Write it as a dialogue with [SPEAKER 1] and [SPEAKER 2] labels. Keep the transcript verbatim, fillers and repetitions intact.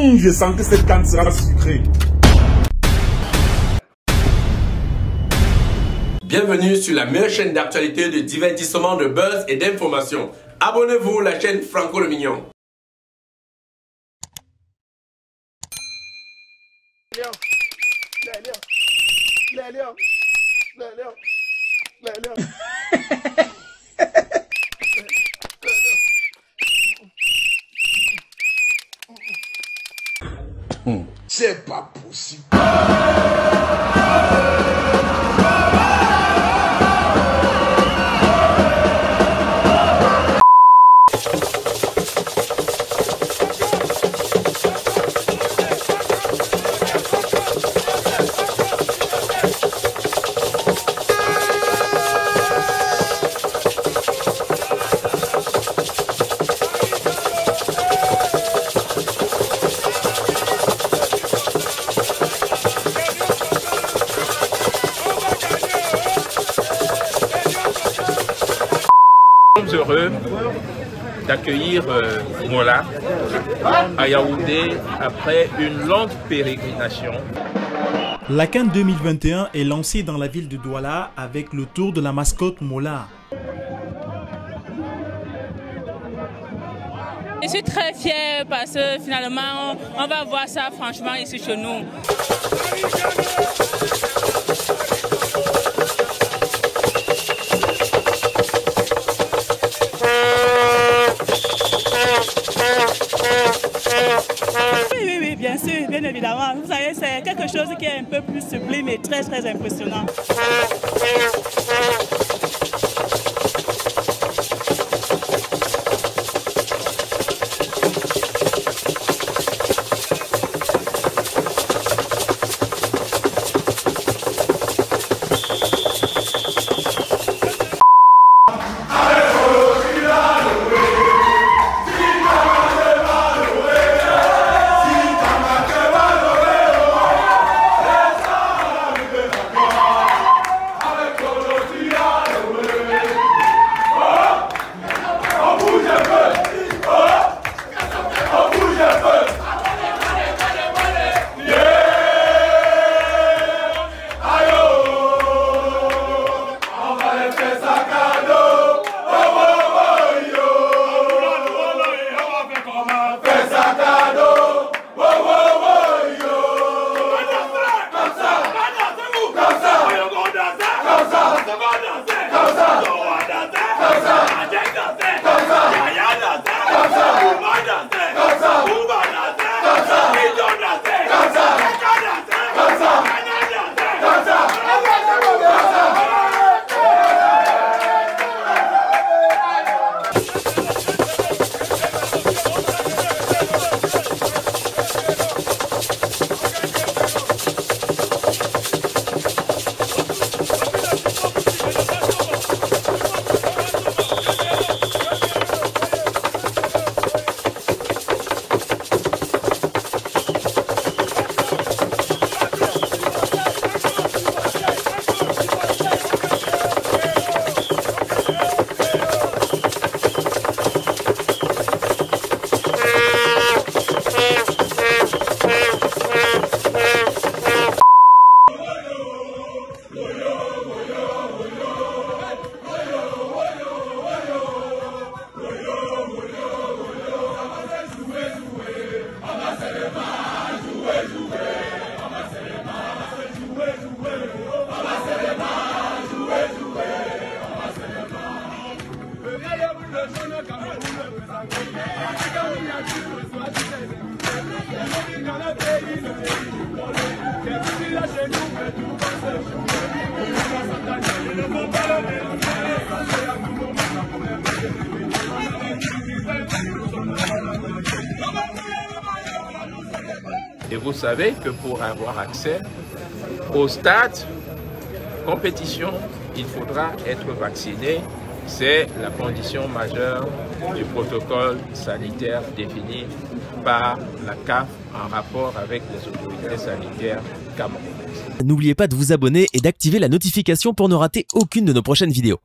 [SPEAKER 1] Hum, je sens que cette canne sera sucrée.
[SPEAKER 2] Bienvenue sur la meilleure chaîne d'actualité, de divertissement, de buzz et d'information. Abonnez-vous, la chaîne Franco le Mignon.
[SPEAKER 1] C'est pas possible.
[SPEAKER 3] Nous sommes heureux d'accueillir euh, Mola à Yaoundé après une longue pérégrination.
[SPEAKER 4] La CAN deux mille vingt et un est lancée dans la ville de Douala avec le tour de la mascotte Mola.
[SPEAKER 5] Je suis très fière parce que finalement on va voir ça franchement ici chez nous. Oui, oui, oui, bien sûr, bien évidemment. Vous savez, c'est quelque chose qui est un peu plus sublime et très, très impressionnant.
[SPEAKER 3] Et vous savez que pour avoir accès au stade compétition, il faudra être vacciné. C'est la condition majeure du protocole sanitaire défini par la C A F en rapport avec les autorités sanitaires camerounaises.
[SPEAKER 6] N'oubliez pas de vous abonner et d'activer la notification pour ne rater aucune de nos prochaines vidéos.